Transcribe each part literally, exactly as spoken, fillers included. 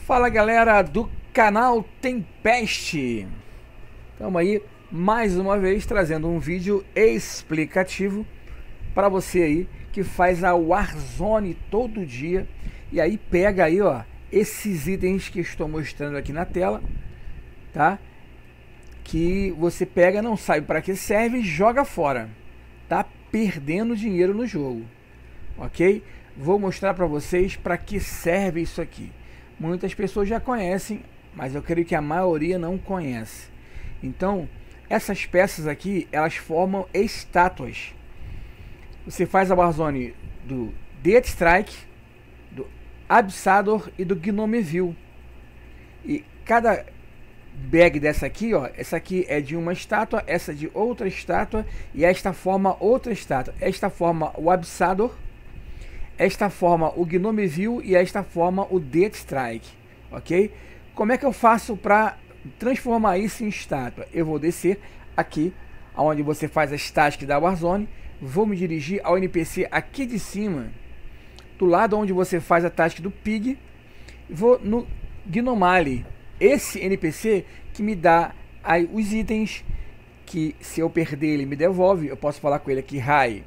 Fala galera do canal Tempest, estamos aí mais uma vez trazendo um vídeo explicativo para você aí que faz a Warzone todo dia e aí pega aí ó esses itens que estou mostrando aqui na tela, tá? Que você pega, não sabe para que serve e joga fora, tá perdendo dinheiro no jogo, ok? Vou mostrar para vocês para que serve isso aqui. Muitas pessoas já conhecem, mas eu creio que a maioria não conhece. Então, essas peças aqui, elas formam estátuas. Você faz a Warzone do Death Strike, do Absador e do Gnomeville. E cada bag dessa aqui, ó, essa aqui é de uma estátua, essa de outra estátua, e esta forma outra estátua. Esta forma o Absador, esta forma o Gnomeville e esta forma o Death Strike, ok? Como é que eu faço para transformar isso em estátua? Eu vou descer aqui, onde você faz as tasks da Warzone, vou me dirigir ao N P C aqui de cima, do lado onde você faz a task do Pig, vou no Gnomali, esse N P C que me dá aí os itens, que se eu perder ele me devolve. Eu posso falar com ele aqui, Hi,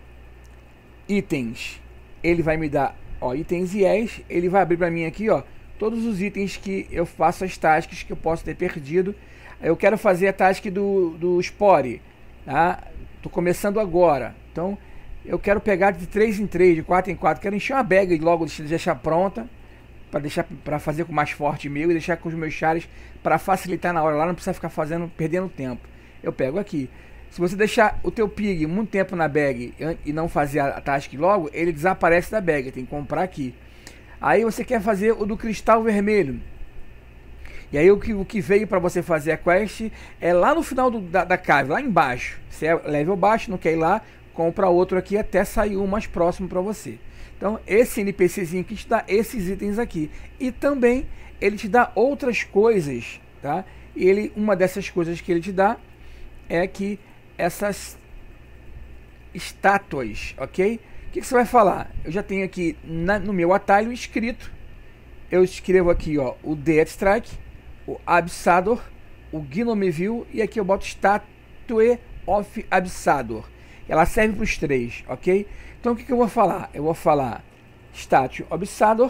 itens. Ele vai me dar, ó, itens e yes, ele vai abrir para mim aqui, ó, todos os itens que eu faço as tasks que eu posso ter perdido. Eu quero fazer a task do, do Spore, tá? Tô começando agora, então eu quero pegar de três em três, de quatro em quatro, quero encher uma bag e logo deixar pronta, para deixar para fazer com mais forte meu e deixar com os meus chares para facilitar na hora lá, não precisa ficar fazendo, perdendo tempo. Eu pego aqui. Se você deixar o teu pig muito tempo na bag e não fazer a task logo, ele desaparece da bag, tem que comprar aqui. Aí você quer fazer o do cristal vermelho. E aí o que, o que veio para você fazer a quest é lá no final do, da, da cave, lá embaixo. Você é level baixo, não quer ir lá, compra outro aqui até sair um mais próximo para você. Então esse NPCzinho que te dá esses itens aqui. E também ele te dá outras coisas, tá? E ele, uma dessas coisas que ele te dá é que essas estátuas, ok? O que, que você vai falar? Eu já tenho aqui na, no meu atalho escrito. Eu escrevo aqui, ó, o Death Strike, o Absador, o Gnomeville e aqui eu boto Statue of Absador. Ela serve para os três, ok? Então o que, que eu vou falar? Eu vou falar Statue of Absador.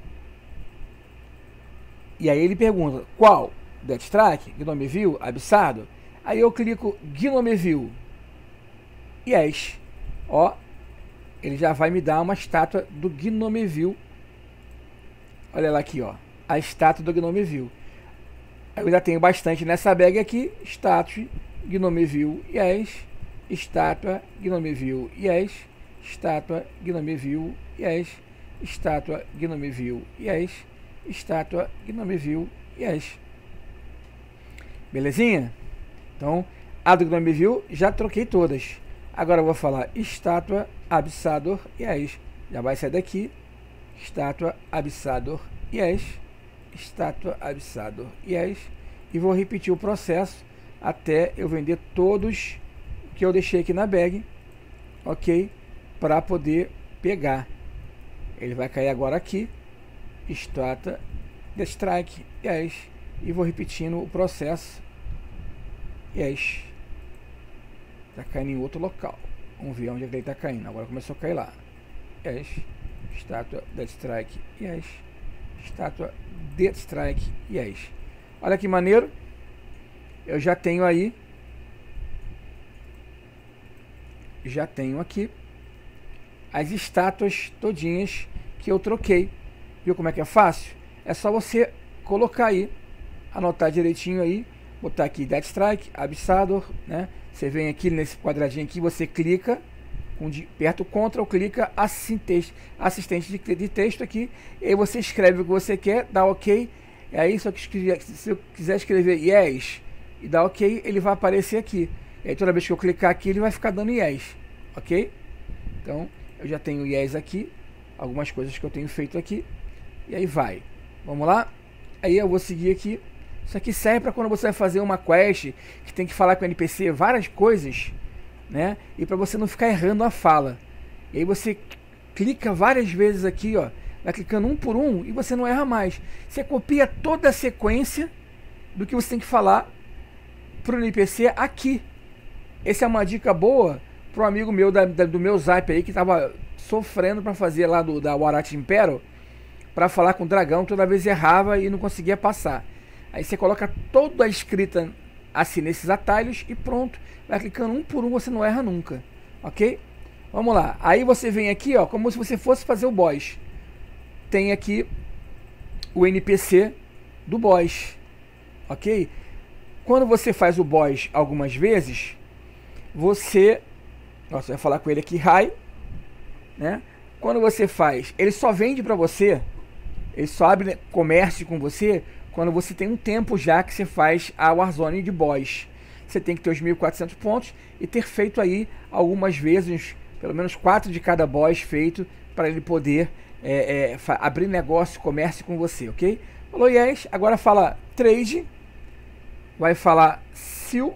E aí ele pergunta qual? Death Strike, Gnomeville, Absador? Aí eu clico Gnomeville. Yes. Ó, ele já vai me dar uma estátua do Gnomeville. Olha lá aqui, ó, a estátua do Gnomeville. Eu ainda tenho bastante nessa bag aqui. Estátua Gnomeville. Yes. Estátua Gnomeville. Yes. Estátua Gnomeville. Yes. Estátua Gnomeville. Yes. Estátua Gnomeville. Yes. Belezinha? Então, a do Gnomeville já troquei todas. Agora eu vou falar estátua Absador Yes. Já vai sair daqui. Estátua Absador Yes. Estátua Absador Yes. E vou repetir o processo até eu vender todos que eu deixei aqui na bag, ok? Para poder pegar. Ele vai cair agora aqui. Estátua The Strike Yes. E vou repetindo o processo. Yes. Tá caindo em outro local. Vamos ver onde é que ele tá caindo. Agora começou a cair lá. Yes. Estátua Death Strike. Yes. Estátua Death Strike. Yes. Olha que maneiro. Eu já tenho aí. Já tenho aqui as estátuas todinhas que eu troquei. Viu como é que é fácil? É só você colocar aí, anotar direitinho aí. Botar aqui Death Strike, Absador, né? Você vem aqui nesse quadradinho aqui, você clica, com de, perto Ctrl, clica assistente, assistente de, de texto aqui, e aí você escreve o que você quer, dá OK, e aí só que se eu quiser escrever Yes e dá OK, ele vai aparecer aqui. E aí toda vez que eu clicar aqui, ele vai ficar dando Yes, ok? Então eu já tenho Yes aqui, algumas coisas que eu tenho feito aqui, e aí vai. Vamos lá? Aí eu vou seguir aqui. Isso aqui serve para quando você vai fazer uma quest que tem que falar com o N P C várias coisas, né? E para você não ficar errando a fala. E aí você clica várias vezes aqui, ó, vai clicando um por um e você não erra mais. Você copia toda a sequência do que você tem que falar para o N P C aqui. Essa é uma dica boa para um amigo meu da, da, do meu Zap aí, que estava sofrendo para fazer lá do, da Warat Impero, para falar com o dragão, toda vez errava e não conseguia passar. Aí você coloca toda a escrita assim nesses atalhos e pronto. Vai clicando um por um, você não erra nunca. Ok? Vamos lá. Aí você vem aqui, ó, como se você fosse fazer o boss. Tem aqui o N P C do boss. Ok? Quando você faz o boss algumas vezes, você... Nossa, vai falar com ele aqui, hi, né? Quando você faz, ele só vende para você, ele só abre comércio com você quando você tem um tempo já que você faz a Warzone de boss. Você tem que ter os mil e quatrocentos pontos e ter feito aí algumas vezes, pelo menos quatro de cada boss feito, para ele poder é, é, abrir negócio, comércio com você, ok? Falou yes, agora fala trade, vai falar seal.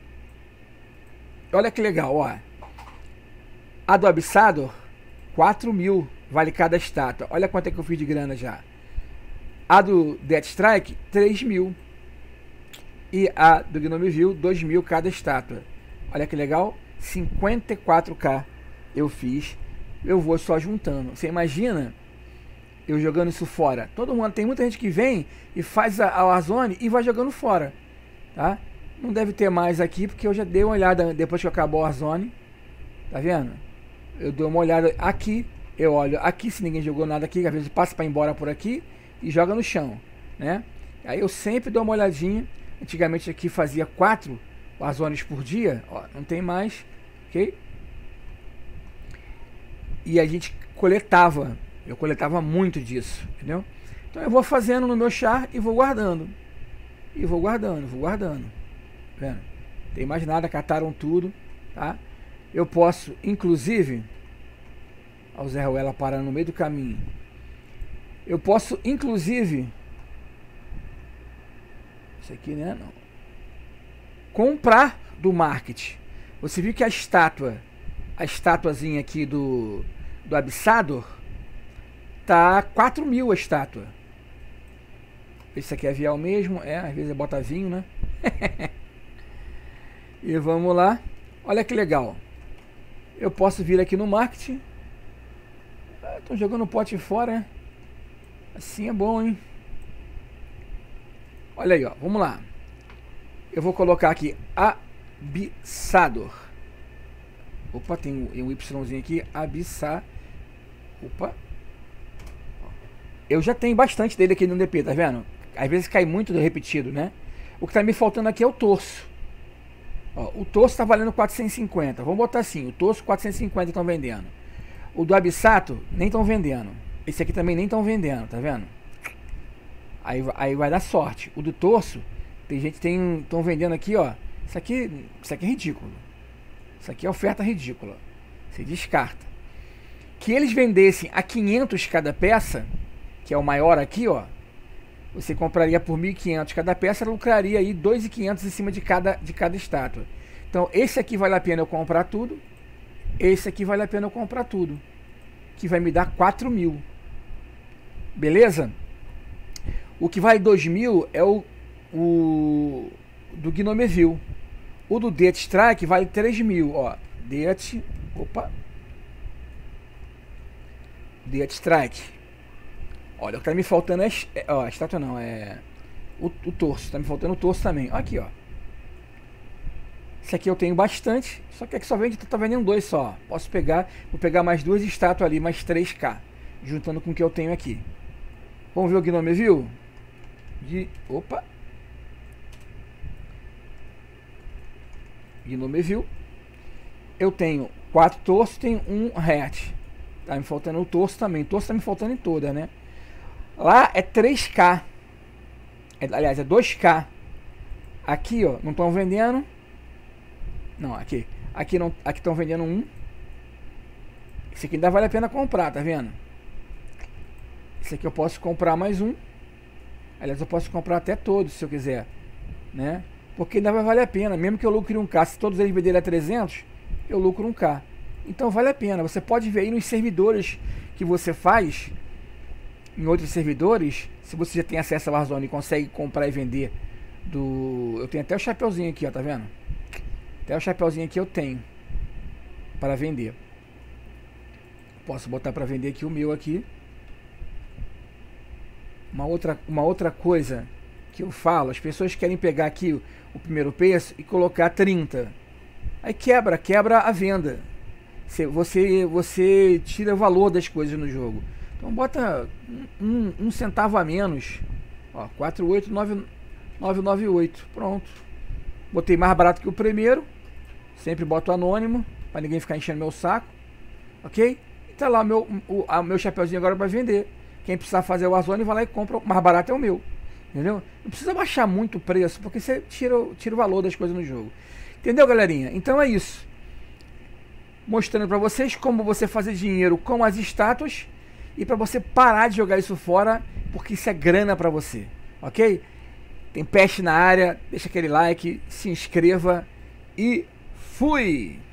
Olha que legal, ó. A do Abyssador, quatro mil vale cada estátua. Olha quanto é que eu fiz de grana já. A do Deathstrike, três mil. E a do Gnomeville, dois mil cada estátua. Olha que legal, cinquenta e quatro K eu fiz. Eu vou só juntando. Você imagina eu jogando isso fora? Todo mundo, tem muita gente que vem e faz a, a Warzone e vai jogando fora, tá? Não deve ter mais aqui, porque eu já dei uma olhada depois que acabou a Warzone. Tá vendo? Eu dou uma olhada aqui, eu olho aqui se ninguém jogou nada aqui, às vezes passa para ir embora por aqui e joga no chão, né? Aí eu sempre dou uma olhadinha. Antigamente aqui fazia quatro Warzones por dia, ó, não tem mais, ok? E a gente coletava, eu coletava muito disso, entendeu? Então eu vou fazendo no meu char e vou guardando, e vou guardando, vou guardando, tá vendo? Não tem mais nada, cataram tudo, tá? Eu posso, inclusive, ao Zé Ruela parando no meio do caminho, eu posso, inclusive, isso aqui, né, não, comprar do market. Você viu que a estátua, a estátuazinha aqui do, do Abyssador, tá quatro mil a estátua. Esse aqui é vial mesmo, é, às vezes bota vinho, né? E vamos lá, olha que legal. Eu posso vir aqui no marketing. Estão jogando o pote fora, né? Assim é bom, hein? Olha aí, ó. Vamos lá. Eu vou colocar aqui Abyssador. Opa, tem um, um Yzinho aqui. Abyssador. Opa. Eu já tenho bastante dele aqui no D P, tá vendo? Às vezes cai muito repetido, né? O que tá me faltando aqui é o torso. Ó, o torso tá valendo quatrocentos e cinquenta. Vamos botar assim, o torso quatrocentos e cinquenta estão vendendo. O do Abyssato nem estão vendendo. Esse aqui também nem estão vendendo, tá vendo? Aí, aí vai dar sorte. O do torso, tem gente que tem estão vendendo aqui, ó. Isso aqui, isso aqui é ridículo. Isso aqui é oferta ridícula. Você descarta. Que eles vendessem a quinhentos cada peça, que é o maior aqui, ó. Você compraria por mil e quinhentos cada peça, lucraria aí dois mil e quinhentos em cima de cada, de cada estátua. Então esse aqui vale a pena eu comprar tudo. Esse aqui vale a pena eu comprar tudo. Que vai me dar quatro mil. Beleza? O que vale dois mil é o, o do Gnomeville. O do Deathstrike vale três mil. Ó, Death... Opa. Deathstrike. Olha, o que tá me faltando é, é ó, a estátua não, é o, o torso, tá me faltando o torso também. Ó, aqui, ó. Esse aqui eu tenho bastante, só que aqui só vende, tá vendendo dois só. Posso pegar, vou pegar mais duas estátuas ali, mais três K, juntando com o que eu tenho aqui. Vamos ver o Gnomeville? De, opa. Gnomeville. Eu tenho quatro torsos, tenho um hatch. Tá me faltando o torso também. O torso tá me faltando em toda, né? Lá é três K. É, aliás, é dois K. Aqui, ó, não estão vendendo. Não, aqui. Aqui não, aqui estão vendendo um. Esse aqui ainda vale a pena comprar, tá vendo? Esse aqui eu posso comprar mais um. Aliás, eu posso comprar até todos, se eu quiser, né? Porque ainda vai valer a pena. Mesmo que eu lucre um K, se todos eles venderem a trezentos, eu lucro um K. Então vale a pena. Você pode ver aí nos servidores que você faz, em outros servidores, se você já tem acesso ao Warzone e consegue comprar e vender do... Eu tenho até o chapeuzinho aqui, ó, tá vendo? Até o chapeuzinho aqui eu tenho para vender. Posso botar para vender aqui o meu aqui. Uma outra, uma outra coisa que eu falo, as pessoas querem pegar aqui o, o primeiro preço e colocar trinta. Aí quebra, quebra a venda. Você, você, você tira o valor das coisas no jogo. Então bota um, um, um centavo a menos. Ó, quatro oito nove nove oito. Pronto. Botei mais barato que o primeiro. Sempre boto anônimo, para ninguém ficar enchendo meu saco. Ok? E tá lá meu, o a, meu chapeuzinho agora para vender. Quem precisar fazer o Warzone vai lá e compra. O mais barato é o meu. Entendeu? Não precisa baixar muito o preço, porque você tira, tira o valor das coisas no jogo. Entendeu, galerinha? Então é isso. Mostrando para vocês como você fazer dinheiro com as estátuas e para você parar de jogar isso fora, porque isso é grana para você, ok? Tem peste na área, deixa aquele like, se inscreva e fui!